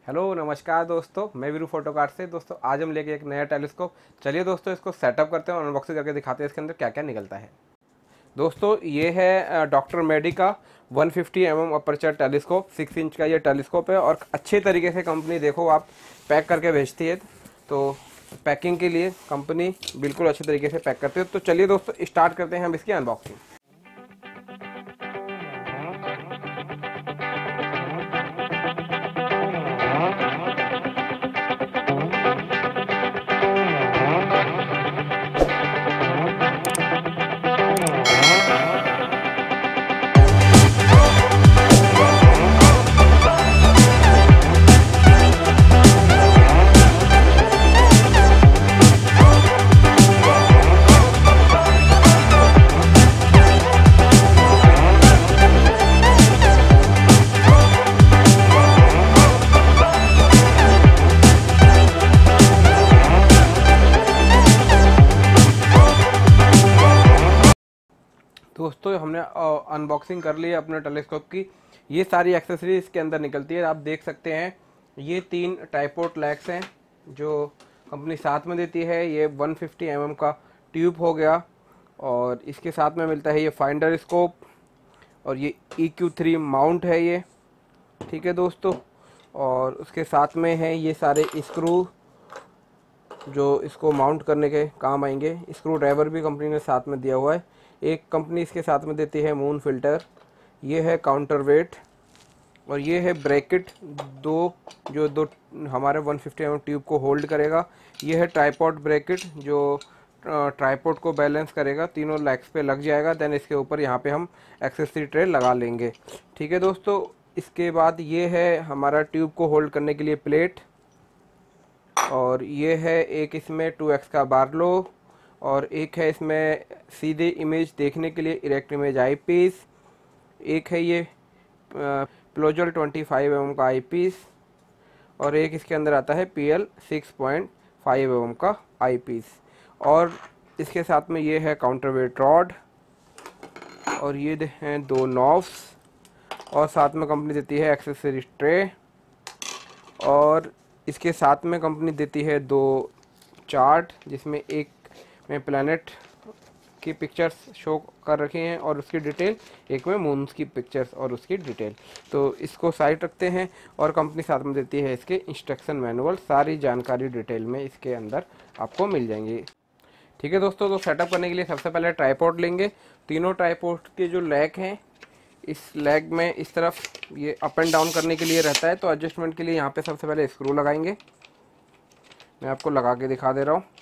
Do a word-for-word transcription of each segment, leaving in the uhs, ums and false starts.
Hello नमस्कार दोस्तों, मैं वीरू फोटोकार्ट से। दोस्तों आज हम लेके एक नया टेलीस्कोप। चलिए दोस्तों इसको सेटअप करते हैं और अनबॉक्सिंग करके दिखाते हैं इसके अंदर क्या क्या निकलता है। दोस्तों ये है डॉक्टर मेडी का one fifty mm M aperture telescope. Six inch का ये टेलीस्कोप है और अच्छे तरीके से कंपनी देखो आप पैक करके भेजती है। तो पैकिंग के लिए कंपनी बिल्कुल अच्छे तरीके से पैक करती है। तो चलिए दोस्तों स्टार्ट करते हैं हम इसकी अनबॉक्सिंग। दोस्तों हमने अनबॉक्सिंग कर ली है अपने टेलीस्कोप की। ये सारी एक्सेसरीज इसके अंदर निकलती है। आप देख सकते हैं ये तीन ट्राइपॉड लैग्स हैं जो कंपनी साथ में देती है। ये वन फिफ्टी एम एम का ट्यूब हो गया और इसके साथ में मिलता है ये फाइंडर स्कोप और ये ई क्यू थ्री माउंट है ये, ठीक है दोस्तों। और उसके साथ में है ये सारे स्क्रू जो इसको माउंट करने के काम आएंगे। स्क्रू ड्राइवर भी कंपनी ने साथ में दिया हुआ है। एक कंपनी इसके साथ में देती है मून फिल्टर, ये है काउंटर वेट और ये है ब्रैकेट दो जो दो हमारे वन फिफ्टी एम एम ट्यूब को होल्ड करेगा। ये है ट्राइपॉड ब्रैकेट जो ट्राइपॉड को बैलेंस करेगा, तीनों लेग्स पे लग जाएगा। देन इसके ऊपर यहाँ पे हम एक्सेसरी ट्रे लगा लेंगे, ठीक है दोस्तों। इसके बाद ये है हमारा ट्यूब को होल्ड करने के लिए प्लेट और ये है एक इसमें टू एक्स का बारलो और एक है इसमें सीधे इमेज देखने के लिए इरेक्ट इमेज आई पीस। एक है ये प्लोजल ट्वेंटी फाइव एम एम का आई पीस और एक इसके अंदर आता है P L six point five mm एम का आई पीस। और इसके साथ में ये है काउंटर वेट रॉड और ये हैं दो नॉब्स और साथ में कंपनी देती है एक्सेसरी ट्रे और इसके साथ में कंपनी देती है दो चार्ट जिसमें एक में प्लैनेट की पिक्चर्स शो कर रखे हैं और उसकी डिटेल, एक में मून्स की पिक्चर्स और उसकी डिटेल। तो इसको साइड रखते हैं और कंपनी साथ में देती है इसके इंस्ट्रक्शन मैनुअल। सारी जानकारी डिटेल में इसके अंदर आपको मिल जाएंगी, ठीक है दोस्तों। तो सेटअप करने के लिए सबसे पहले ट्राइपॉड लेंगे। तीनों ट्राइपॉड के जो लेग हैं, इस लेग में इस तरफ ये अप एंड डाउन करने के लिए रहता है। तो एडजस्टमेंट के लिए यहाँ पे सबसे पहले स्क्रू लगाएंगे। मैं आपको लगा के दिखा दे रहा हूँ।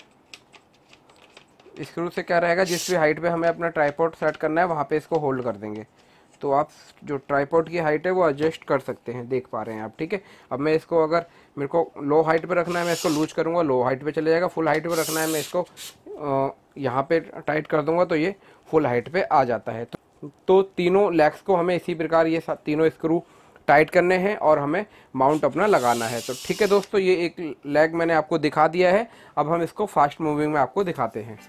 स्क्रू से क्या रहेगा, जिस भी हाइट पे हमें अपना ट्राइपॉड सेट करना है वहाँ पे इसको होल्ड कर देंगे। तो आप जो ट्राइपॉड की हाइट है वो एडजस्ट कर सकते हैं, देख पा रहे हैं आप, ठीक है। अब मैं इसको, अगर मेरे को लो हाइट पे रखना है मैं इसको लूज करूँगा, लो हाइट पे चले जाएगा। फुल हाइट पे रखना है मैं इसको यहाँ पे टाइट कर दूँगा तो ये फुल हाइट पे आ जाता है। तो, तो तीनों लेग्स को हमें इसी प्रकार ये तीनों स्क्रू टाइट करने हैं और हमें माउंट अपना लगाना है। तो ठीक है दोस्तों, ये एक लेग मैंने आपको दिखा दिया है। अब हम इसको फास्ट मूविंग में आपको दिखाते हैं।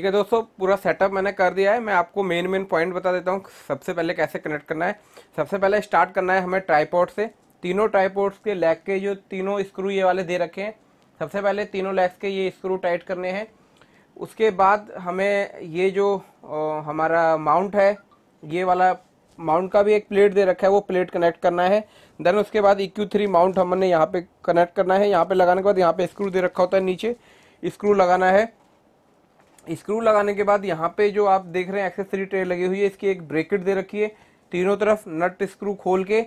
ठीक है दोस्तों, पूरा सेटअप मैंने कर दिया है। मैं आपको मेन मेन पॉइंट बता देता हूँ सबसे पहले कैसे कनेक्ट करना है। सबसे पहले स्टार्ट करना है हमें ट्राइपॉड से। तीनों ट्राइपॉड्स के लेग के जो तीनों स्क्रू ये वाले दे रखे हैं, सबसे पहले तीनों लेग्स के ये स्क्रू टाइट करने हैं। उसके बाद हमें ये जो आ, हमारा माउंट है, ये वाला माउंट का भी एक प्लेट दे रखा है, वो प्लेट कनेक्ट करना है। देन उसके बाद ई क्यू थ्री माउंट हमने यहाँ पे कनेक्ट करना है। यहाँ पे लगाने के बाद यहाँ पे स्क्रू दे रखा होता है, नीचे स्क्रू लगाना है। स्क्रू लगाने के बाद यहाँ पे जो आप देख रहे हैं एक्सेसरी ट्रे लगी हुई है, इसकी एक ब्रैकेट दे रखी है। तीनों तरफ नट स्क्रू खोल के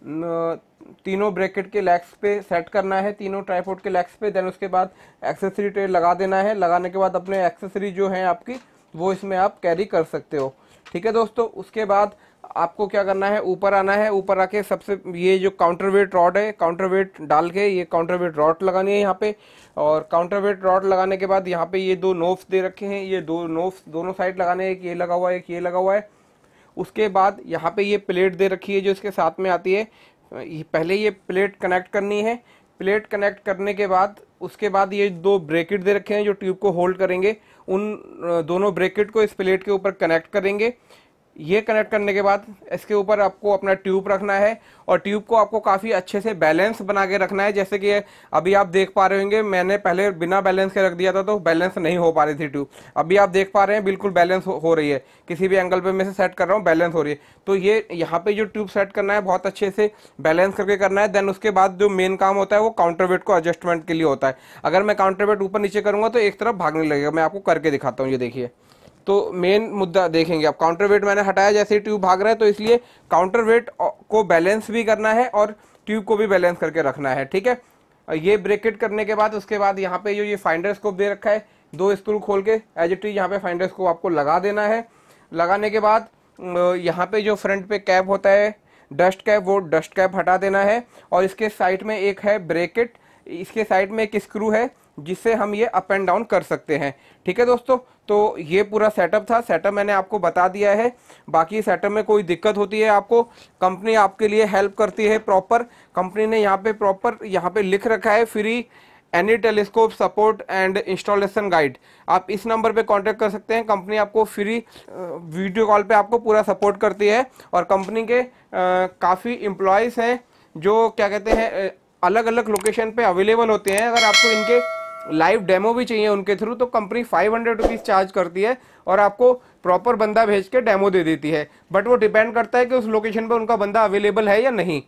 तीनों ब्रैकेट के लेग्स पे सेट करना है, तीनों ट्राइपॉड के लेग्स पे। देन उसके बाद एक्सेसरी ट्रे लगा देना है। लगाने के बाद अपने एक्सेसरी जो है आपकी, वो इसमें आप कैरी कर सकते हो। ठीक है दोस्तों, उसके बाद आपको क्या करना है, ऊपर आना है। ऊपर आके सबसे ये जो काउंटर वेट रॉड है, काउंटर वेट डाल के ये काउंटर वेट रॉड लगानी है यहाँ पे। और काउंटर वेट रॉड लगाने के बाद यहाँ पे ये दो नोब्स दे रखे हैं, ये दो नोब्स दोनों साइड लगाने हैं। एक ये लगा हुआ है, एक ये लगा हुआ है। उसके बाद यहाँ पे ये प्लेट दे रखी है जो इसके साथ में आती है। पहले ये प्लेट कनेक्ट करनी है। प्लेट कनेक्ट करने के बाद उसके बाद ये दो ब्रैकेट दे रखे हैं जो ट्यूब को होल्ड करेंगे। उन दोनों ब्रैकेट को इस प्लेट के ऊपर कनेक्ट करेंगे। ये कनेक्ट करने के बाद इसके ऊपर आपको अपना ट्यूब रखना है, और ट्यूब को आपको काफ़ी अच्छे से बैलेंस बना के रखना है। जैसे कि अभी आप देख पा रहे होंगे, मैंने पहले बिना बैलेंस के रख दिया था तो बैलेंस नहीं हो पा रही थी ट्यूब। अभी आप देख पा रहे हैं बिल्कुल बैलेंस हो, हो रही है। किसी भी एंगल पे मैं से सेट कर रहा हूँ, बैलेंस हो रही है। तो ये यहाँ पे जो ट्यूब सेट करना है बहुत अच्छे से बैलेंस करके करना है। देन उसके बाद जो मेन काम होता है वो काउंटर वेट को एडजस्टमेंट के लिए होता है। अगर मैं काउंटर वेट ऊपर नीचे करूँगा तो एक तरफ भागने लगेगा। मैं आपको करके दिखाता हूँ, ये देखिए। तो मेन मुद्दा देखेंगे आप, काउंटर वेट मैंने हटाया, जैसे ही ट्यूब भाग रहा है, तो इसलिए काउंटर वेट को बैलेंस भी करना है और ट्यूब को भी बैलेंस करके रखना है। ठीक है, ये ब्रैकेट करने के बाद उसके बाद यहाँ पे जो ये फाइंडर स्कोप दे रखा है, दो स्क्रू खोल के एज इट इज यहाँ पे फाइंडर स्कोप आपको लगा देना है। लगाने के बाद यहाँ पे जो फ्रंट पे कैप होता है डस्ट कैप, वो डस्ट कैप हटा देना है। और इसके साइड में एक है ब्रैकेट, इसके साइड में एक स्क्रू है जिससे हम ये अप एंड डाउन कर सकते हैं। ठीक है दोस्तों, तो ये पूरा सेटअप था। सेटअप मैंने आपको बता दिया है। बाकी सेटअप में कोई दिक्कत होती है आपको, कंपनी आपके लिए हेल्प करती है प्रॉपर। कंपनी ने यहाँ पे प्रॉपर यहाँ पे लिख रखा है, free any telescope support and installation guide. आप इस नंबर पे कांटेक्ट कर सकते हैं। कंपनी आपको फ्री वीडियो कॉल पे आपको पूरा सपोर्ट करती है। और कंपनी के काफ़ी एम्प्लॉयज़ हैं जो क्या कहते हैं अलग अलग लोकेशन पे अवेलेबल होते हैं। अगर आपको इनके लाइव डेमो भी चाहिए उनके थ्रू, तो company five hundred rupees charge करती है और आपको प्रॉपर बंदा भेज के डेमो दे देती है। बट वो डिपेंड करता है कि उस लोकेशन पे उनका बंदा अवेलेबल है या नहीं।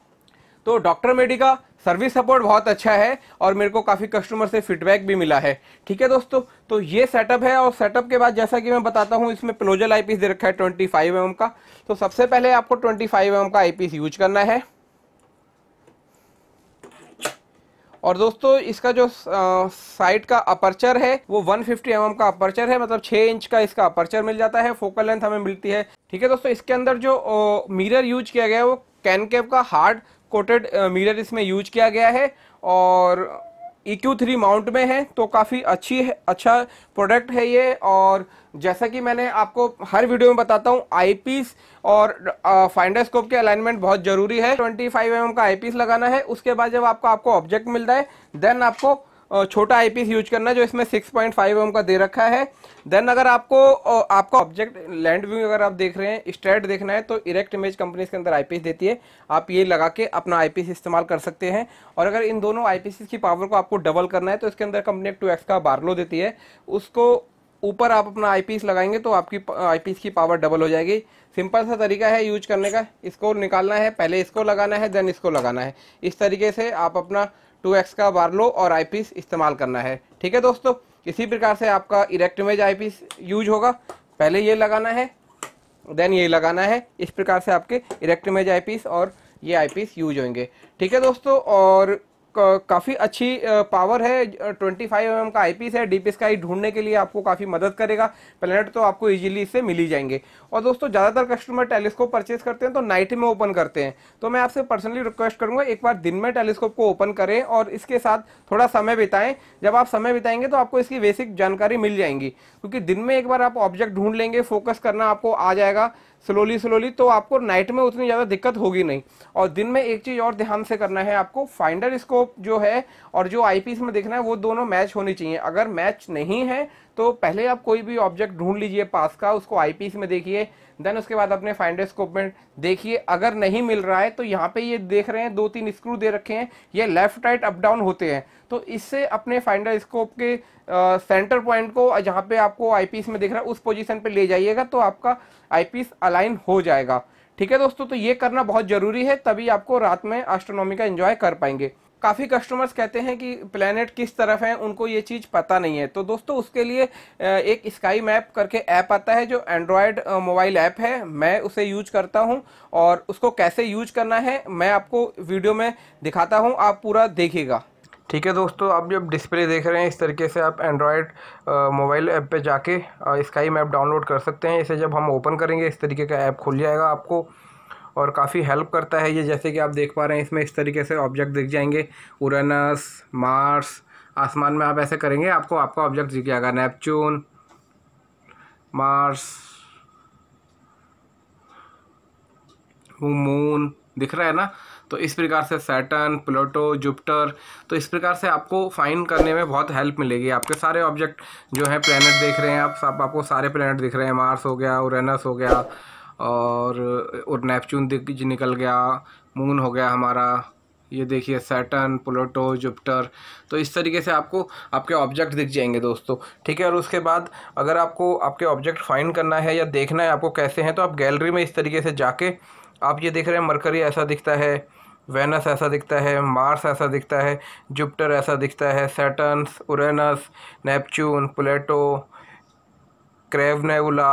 तो डॉक्टर मेडी का सर्विस सपोर्ट बहुत अच्छा है और मेरे को काफ़ी कस्टमर से फीडबैक भी मिला है। ठीक है दोस्तों, तो ये सेटअप है। और सेटअप के बाद जैसा कि मैं बताता हूँ, इसमें प्लोजल आईपीस दे रखा है ट्वेंटी फाइव एम एम का। तो सबसे पहले आपको ट्वेंटी फाइव एम एम का आईपीस यूज करना है। और दोस्तों इसका जो साइड का अपर्चर है वो वन फिफ्टी एम एम का अपर्चर है, मतलब छः इंच का इसका अपर्चर मिल जाता है। फोकल लेंथ हमें मिलती है। ठीक है दोस्तों, इसके अंदर जो मिरर यूज किया गया है वो कैनकेव का हार्ड कोटेड मिरर इसमें यूज किया गया है और ई क्यू थ्री माउंट में है। तो काफ़ी अच्छी है, अच्छा प्रोडक्ट है ये। और जैसा कि मैंने आपको हर वीडियो में बताता हूँ, आईपीस और फाइंडर स्कोप के अलाइनमेंट बहुत जरूरी है। ट्वेंटी फाइव एम एम का आईपीस लगाना है। उसके बाद जब आपको आपको ऑब्जेक्ट मिलता है, देन आपको छोटा आईपीस यूज करना है जो इसमें सिक्स पॉइंट फाइव एम एम का दे रखा है। देन अगर आपको आपका ऑब्जेक्ट लैंड व्यू अगर आप देख रहे हैं स्ट्रेट देखना है, तो इरेक्ट इमेज कंपनी इसके अंदर आईपीस देती है। आप ये लगा के अपना आईपीस इस्तेमाल कर सकते हैं। और अगर इन दोनों आईपीसी की पावर को आपको डबल करना है, तो इसके अंदर कंपनी एक टू एक्स का बारलो देती है। उसको ऊपर आप अपना आईपीस लगाएंगे तो आपकी आईपीस की पावर डबल हो जाएगी। सिंपल सा तरीका है यूज करने का। इसको निकालना है, पहले इसको लगाना है, देन इसको लगाना है। इस तरीके से आप अपना टू एक्स का बारलो और आईपीस इस्तेमाल करना है। ठीक है दोस्तों, इसी प्रकार से आपका इरेक्ट इमेज आईपीस यूज होगा। पहले ये लगाना है, देन ये लगाना है। इस प्रकार से आपके इरेक्ट इमेज आईपीस और ये आईपीस यूज होंगे। ठीक है दोस्तों, और काफ़ी अच्छी पावर है। ट्वेंटी फाइव एम एम का आईपीस है। डीप स्काई ढूंढने के लिए आपको काफ़ी मदद करेगा। प्लैनेट तो आपको इजीली इससे मिल ही जाएंगे। और दोस्तों ज़्यादातर कस्टमर टेलीस्कोप परचेज करते हैं तो नाइट में ओपन करते हैं। तो मैं आपसे पर्सनली रिक्वेस्ट करूंगा, एक बार दिन में टेलीस्कोप को ओपन करें और इसके साथ थोड़ा समय बिताएं। जब आप समय बिताएंगे तो आपको इसकी बेसिक जानकारी मिल जाएंगी, क्योंकि दिन में एक बार आप ऑब्जेक्ट ढूंढ लेंगे, फोकस करना आपको आ जाएगा, स्लोली स्लोली, तो आपको नाइट में उतनी ज़्यादा दिक्कत होगी नहीं। और दिन में एक चीज़ और ध्यान से करना है आपको, फाइंडर स्कोप जो है और जो आईपीस में देखना है वो दोनों मैच होनी चाहिए। अगर मैच नहीं है तो पहले आप कोई भी ऑब्जेक्ट ढूंढ लीजिए पास का, उसको आईपीस में देखिए, देन उसके बाद अपने फाइंडर स्कोप में देखिए। अगर नहीं मिल रहा है तो यहाँ पे ये देख रहे हैं दो तीन स्क्रू दे रखे हैं, ये लेफ्ट राइट अप डाउन होते हैं, तो इससे अपने फाइंडर स्कोप के सेंटर पॉइंट को जहाँ पे आपको आईपीस में दिख रहा है उस पोजीशन पे ले जाइएगा, तो आपका आईपीस अलाइन हो जाएगा। ठीक है दोस्तों, तो ये करना बहुत जरूरी है, तभी आपको रात में एस्ट्रोनॉमी का एंजॉय कर पाएंगे। काफ़ी कस्टमर्स कहते हैं कि प्लेनेट किस तरफ है, उनको ये चीज़ पता नहीं है, तो दोस्तों उसके लिए एक स्काई मैप करके ऐप आता है जो एंड्रॉयड मोबाइल ऐप है, मैं उसे यूज करता हूं, और उसको कैसे यूज करना है मैं आपको वीडियो में दिखाता हूं, आप पूरा देखिएगा। ठीक है दोस्तों, आप जब डिस्प्ले देख रहे हैं इस तरीके से आप एंड्रॉयड मोबाइल ऐप पे जाके स्काई मैप डाउनलोड कर सकते हैं। इसे जब हम ओपन करेंगे इस तरीके का ऐप खुल जाएगा आपको, और काफ़ी हेल्प करता है ये। जैसे कि आप देख पा रहे हैं इसमें इस तरीके से ऑब्जेक्ट दिख जाएंगे, यूरेनस, मार्स, आसमान में आप ऐसे करेंगे आपको आपका ऑब्जेक्ट दिख जाएगा, नेपच्यून, मार्स, मून दिख रहा है ना। तो इस प्रकार से सैटर्न, प्लूटो, जुपिटर, तो इस प्रकार से आपको फाइंड करने में बहुत हेल्प मिलेगी। आपके सारे ऑब्जेक्ट जो है प्लैनेट देख रहे हैं आप, सब आपको सारे प्लैनेट दिख रहे हैं, मार्स हो गया, यूरेनस हो गया, और और नेपच्यून दिख निकल गया, मून हो गया हमारा, ये देखिए सैटर्न, प्लूटो, जुपिटर। तो इस तरीके से आपको आपके ऑब्जेक्ट दिख जाएंगे दोस्तों। ठीक है, और उसके बाद अगर आपको आपके ऑब्जेक्ट फाइंड करना है या देखना है आपको कैसे हैं, तो आप गैलरी में इस तरीके से जाके आप ये देख रहे हैं मरकरी ऐसा दिखता है, वेनस ऐसा दिखता है, मार्स ऐसा दिखता है, जुपिटर ऐसा दिखता है, Saturn, Uranus, Neptune, Pluto, Crab Nebula,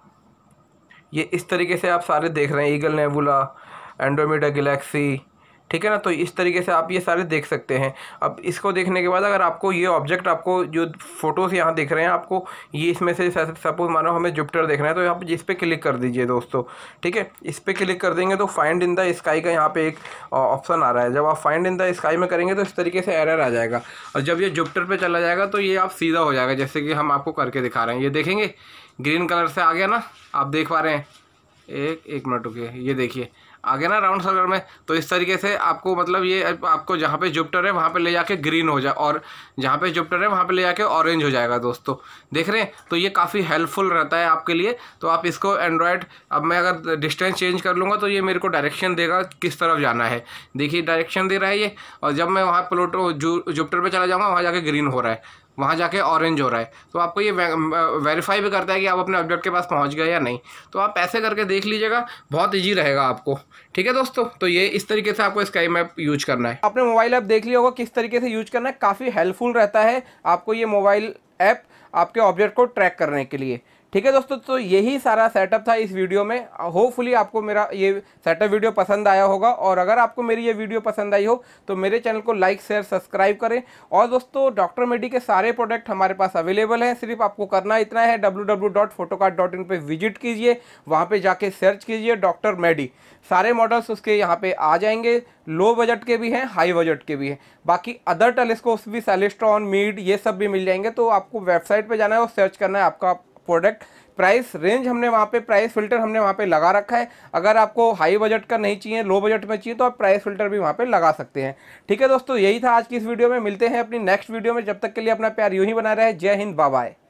ये इस तरीके से आप सारे देख रहे हैं, ईगल नेबुला, एंड्रोमेडा गैलेक्सी। ठीक है ना, तो इस तरीके से आप ये सारे देख सकते हैं। अब इसको देखने के बाद अगर आपको ये ऑब्जेक्ट, आपको जो फोटोज़ यहाँ दिख रहे हैं आपको, ये इसमें से सपोज मानो हमें जुपिटर देखना है, तो आप इस पर क्लिक कर दीजिए दोस्तों। ठीक है, इस पर क्लिक कर देंगे तो फाइंड इन द स्काई का यहाँ पे एक ऑप्शन आ रहा है। जब आप फाइंड इन द स्काई में करेंगे तो इस तरीके से एरर आ जाएगा, और जब ये जुपिटर पर चला जाएगा तो ये आप सीधा हो जाएगा, जैसे कि हम आपको करके दिखा रहे हैं। ये देखेंगे ग्रीन कलर से आ गया ना, आप देख पा रहे हैं, एक एक मिनट रुकिए, ये देखिए आ गया ना राउंड सर्कल में। तो इस तरीके से आपको मतलब ये आपको जहाँ पे जुपिटर है वहाँ पे ले जाके ग्रीन हो जाए, और जहाँ पे जुपिटर है वहाँ पे ले जाके ऑरेंज हो जाएगा दोस्तों। देख रहे हैं, तो ये काफ़ी हेल्पफुल रहता है आपके लिए। तो आप इसको एंड्रॉयड, अब मैं अगर डिस्टेंस चेंज कर लूँगा तो ये मेरे को डायरेक्शन देगा किस तरफ जाना है, देखिए डायरेक्शन दे रहा है ये। और जब मैं वहाँ प्लूटो जुपिटर पर चला जाऊँगा वहाँ जाके ग्रीन हो रहा है, वहाँ जाके ऑरेंज हो रहा है। तो आपको ये वेरीफाई भी करता है कि आप अपने ऑब्जेक्ट के पास पहुँच गए या नहीं। तो आप ऐसे करके देख लीजिएगा, बहुत इजी रहेगा आपको। ठीक है दोस्तों, तो ये इस तरीके से आपको स्काई मैप यूज करना है। आपने मोबाइल ऐप देख लिया होगा किस तरीके से यूज करना है, काफ़ी हेल्पफुल रहता है आपको ये मोबाइल ऐप आपके ऑब्जेक्ट को ट्रैक करने के लिए। ठीक है दोस्तों, तो यही सारा सेटअप था इस वीडियो में। होपफुली आपको मेरा ये सेटअप वीडियो पसंद आया होगा, और अगर आपको मेरी ये वीडियो पसंद आई हो तो मेरे चैनल को लाइक शेयर सब्सक्राइब करें। और दोस्तों डॉक्टर मेडी के सारे प्रोडक्ट हमारे पास अवेलेबल हैं, सिर्फ आपको करना इतना है, W W W dot Photokart dot in पर विजिट कीजिए, वहाँ पर जाके सर्च कीजिए डॉक्टर मेडी, सारे मॉडल्स उसके यहाँ पे आ जाएंगे। लो बजट के भी हैं, हाई बजट के भी हैं, बाकी अदर टेलीस्कोप्स भी, सेलेस्ट्रॉन, मीड, ये सब भी मिल जाएंगे। तो आपको वेबसाइट पे जाना है और सर्च करना है आपका प्रोडक्ट, प्राइस रेंज हमने वहाँ पे, प्राइस फिल्टर हमने वहाँ पे लगा रखा है। अगर आपको हाई बजट का नहीं चाहिए, लो बजट में चाहिए, तो आप प्राइस फिल्टर भी वहाँ पे लगा सकते हैं। ठीक है दोस्तों, यही था आज की इस वीडियो में, मिलते हैं अपनी नेक्स्ट वीडियो में, जब तक के लिए अपना प्यार यूं ही बना रहे। जय हिंद, बाय बाय।